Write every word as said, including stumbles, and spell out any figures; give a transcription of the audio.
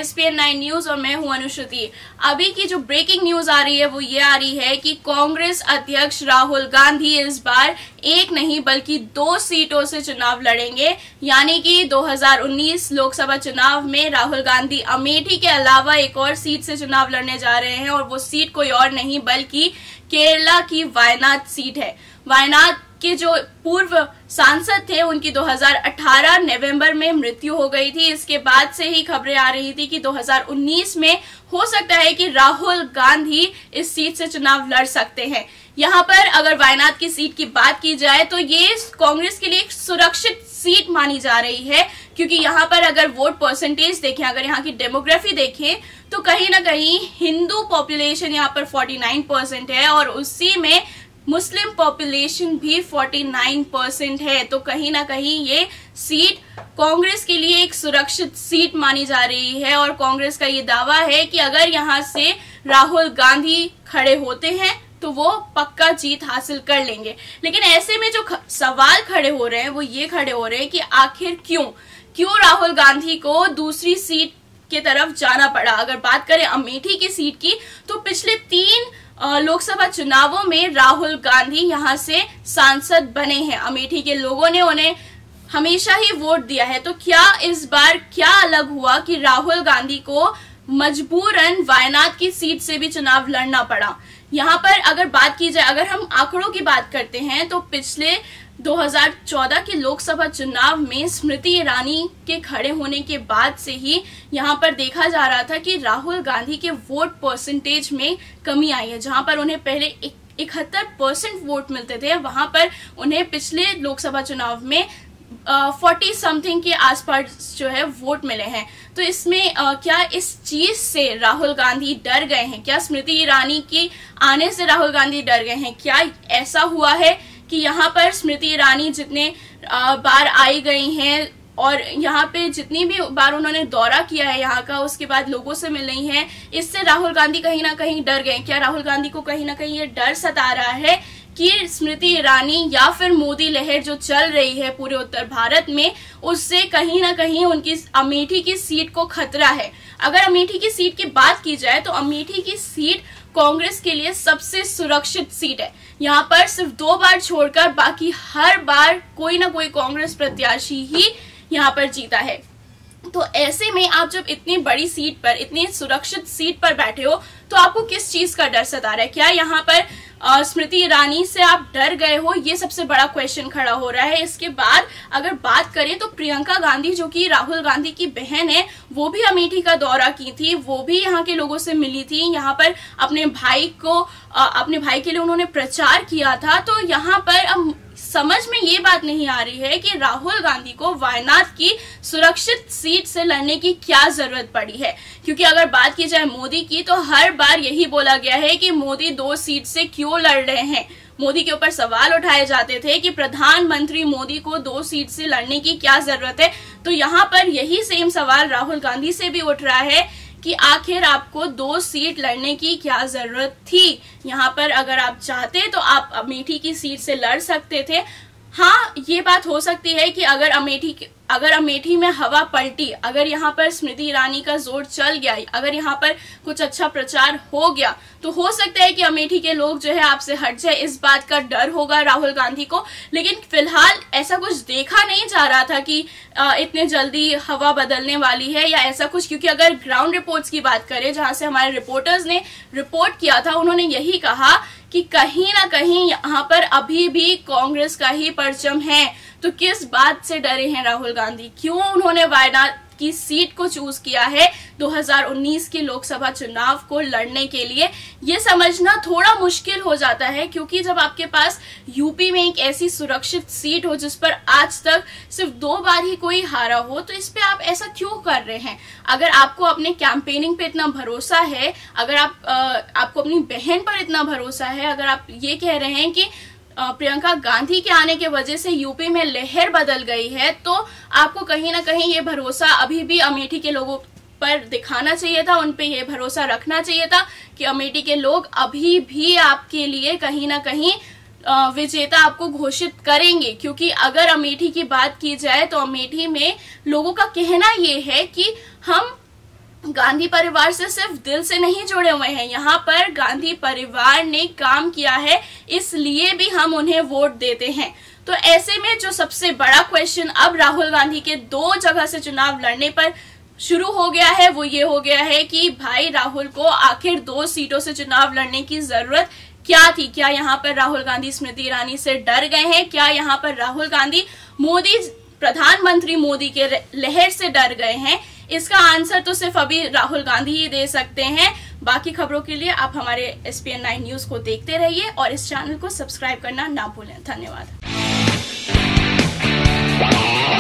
S P N nine news और मैं हूं अनुश्रुति। अभी की जो ब्रेकिंग न्यूज आ रही है वो ये आ रही है कि कांग्रेस अध्यक्ष राहुल गांधी इस बार एक नहीं बल्कि दो सीटों से चुनाव लड़ेंगे। यानी कि दो हज़ार उन्नीस लोकसभा चुनाव में राहुल गांधी अमेठी के अलावा एक और सीट से चुनाव लड़ने जा रहे हैं और वो सीट कोई और नहीं बल्कि केरला की वायनाड सीट है। वायनाड के जो पूर्व सांसद थे उनकी दो हज़ार अठारह नवंबर में मृत्यु हो गई थी। इसके बाद से ही खबरें आ रही थी कि दो हज़ार उन्नीस में हो सकता है कि राहुल गांधी इस सीट से चुनाव लड़ सकते हैं। यहाँ पर अगर वायनाड की सीट की बात की जाए तो ये कांग्रेस के लिए एक सुरक्षित सीट मानी जा रही है, क्योंकि यहाँ पर अगर वोट परसेंटेज देखें, अगर यहाँ की डेमोग्राफी देखें तो कहीं ना कहीं हिंदू पॉपुलेशन यहाँ पर उनचास परसेंट है और उसी में मुस्लिम पॉपुलेशन भी उनचास परसेंट है। तो कहीं ना कहीं ये सीट कांग्रेस के लिए एक सुरक्षित सीट मानी जा रही है और कांग्रेस का ये दावा है कि अगर यहाँ से राहुल गांधी खड़े होते हैं तो वो पक्का जीत हासिल कर लेंगे। लेकिन ऐसे में जो सवाल खड़े हो रहे हैं वो ये खड़े हो रहे हैं कि आखिर क्यों क्यों राहुल गांधी को दूसरी सीट की तरफ जाना पड़ा। अगर बात करें अमेठी की सीट की तो पिछले तीन लोकसभा चुनावों में राहुल गांधी यहां से सांसद बने हैं। अमेठी के लोगों ने उन्हें हमेशा ही वोट दिया है। तो क्या इस बार क्या अलग हुआ कि राहुल गांधी को मजबूरन वायनाड की सीट से भी चुनाव लड़ना पड़ा। यहाँ पर अगर बात की जाए, अगर हम आंकड़ों की बात करते हैं तो पिछले दो हज़ार चौदह के लोकसभा चुनाव में स्मृति ईरानी के खड़े होने के बाद से ही यहाँ पर देखा जा रहा था कि राहुल गांधी के वोट परसेंटेज में कमी आई है। जहां पर उन्हें पहले इकहत्तर परसेंट वोट मिलते थे, वहां पर उन्हें पिछले लोकसभा चुनाव में फोर्टी समथिंग के आसपास जो है वोट मिले हैं। तो इसमें आ, क्या इस चीज से राहुल गांधी डर गए हैं? क्या स्मृति ईरानी की आने से राहुल गांधी डर गए हैं? क्या ऐसा हुआ है कि यहाँ पर स्मृति ईरानी जितने आ, बार आई गई हैं और यहाँ पे जितनी भी बार उन्होंने दौरा किया है यहाँ का, उसके बाद लोगों से मिल रही हैं, इससे राहुल गांधी कहीं ना कहीं डर गए? क्या राहुल गांधी को कहीं ना कहीं ये डर सता रहा है कि स्मृति ईरानी या फिर मोदी लहर जो चल रही है पूरे उत्तर भारत में, उससे कहीं ना कहीं उनकी अमेठी की सीट को खतरा है? अगर अमेठी की सीट की बात की जाए तो अमेठी की सीट कांग्रेस के लिए सबसे सुरक्षित सीट है। यहाँ पर सिर्फ दो बार छोड़कर बाकी हर बार कोई ना कोई कांग्रेस प्रत्याशी ही यहाँ पर जीता है। तो ऐसे में आप जब इतनी बड़ी सीट पर, इतनी सुरक्षित सीट पर बैठे हो तो आपको किस चीज का डर सता रहा है? क्या यहाँ पर स्मृति ईरानी से आप डर गए हो? ये सबसे बड़ा क्वेश्चन खड़ा हो रहा है। इसके बाद अगर बात करें तो प्रियंका गांधी जो कि राहुल गांधी की बहन है, वो भी अमेठी का दौरा की थी, वो भी यहाँ के लोगों से मिली थी, यहाँ पर अपने भाई को अपने भाई के लिए उन्होंने प्रचार किया था। तो यहाँ पर अब समझ में ये बात नहीं आ रही है कि राहुल गांधी को वायनाड की सुरक्षित सीट से लड़ने की क्या जरूरत पड़ी है। क्योंकि अगर बात की जाए मोदी की तो हर बार यही बोला गया है कि मोदी दो सीट से क्यों लड़ रहे हैं। मोदी के ऊपर सवाल उठाए जाते थे कि प्रधानमंत्री मोदी को दो सीट से लड़ने की क्या जरूरत है। तो यहाँ पर यही सेम सवाल राहुल गांधी से भी उठ रहा है कि आखिर आपको दो सीट लड़ने की क्या जरूरत थी। यहाँ पर अगर आप चाहते तो आप अमेठी की सीट से लड़ सकते थे। हाँ, ये बात हो सकती है कि अगर अमेठी अगर अमेठी में हवा पलटी, अगर यहाँ पर स्मृति ईरानी का जोर चल गया, अगर यहाँ पर कुछ अच्छा प्रचार हो गया तो हो सकता है कि अमेठी के लोग जो है आपसे हट जाए। इस बात का डर होगा राहुल गांधी को। लेकिन फिलहाल ऐसा कुछ देखा नहीं जा रहा था कि इतने जल्दी हवा बदलने वाली है या ऐसा कुछ, क्योंकि अगर ग्राउंड रिपोर्ट्स की बात करें, जहां से हमारे रिपोर्टर्स ने रिपोर्ट किया था, उन्होंने यही कहा कि कहीं ना कहीं यहाँ पर अभी भी कांग्रेस का ही परचम है। तो किस बात से डरे हैं राहुल गांधी? क्यों उन्होंने वायनाड की सीट को चूज किया है दो हज़ार उन्नीस के लोकसभा चुनाव को लड़ने के लिए? ये समझना थोड़ा मुश्किल हो जाता है, क्योंकि जब आपके पास यूपी में एक ऐसी सुरक्षित सीट हो जिस पर आज तक सिर्फ दो बार ही कोई हारा हो, तो इस पे आप ऐसा क्यों कर रहे हैं? अगर आपको अपने कैंपेनिंग पे इतना भरोसा है, अगर आप आ, आपको अपनी बहन पर इतना भरोसा है, अगर आप ये कह रहे हैं कि प्रियंका गांधी के आने के वजह से यूपी में लहर बदल गई है, तो आपको कहीं ना कहीं ये भरोसा अभी भी अमेठी के लोगों पर दिखाना चाहिए था, उन पे ये भरोसा रखना चाहिए था कि अमेठी के लोग अभी भी आपके लिए कहीं ना कहीं विजेता आपको घोषित करेंगे। क्योंकि अगर अमेठी की बात की जाए तो अमेठी में लोगों का कहना ये है कि हम गांधी परिवार से सिर्फ दिल से नहीं जुड़े हुए हैं, यहाँ पर गांधी परिवार ने काम किया है, इसलिए भी हम उन्हें वोट देते हैं। तो ऐसे में जो सबसे बड़ा क्वेश्चन अब राहुल गांधी के दो जगह से चुनाव लड़ने पर शुरू हो गया है वो ये हो गया है कि भाई राहुल को आखिर दो सीटों से चुनाव लड़ने की जरूरत क्या थी? क्या यहाँ पर राहुल गांधी स्मृति ईरानी से डर गए हैं? क्या यहाँ पर राहुल गांधी मोदी प्रधानमंत्री मोदी के लहर से डर गए हैं? इसका आंसर तो सिर्फ अभी राहुल गांधी ही दे सकते हैं। बाकी खबरों के लिए आप हमारे S P N nine news को देखते रहिए और इस चैनल को सब्सक्राइब करना ना भूलें। धन्यवाद।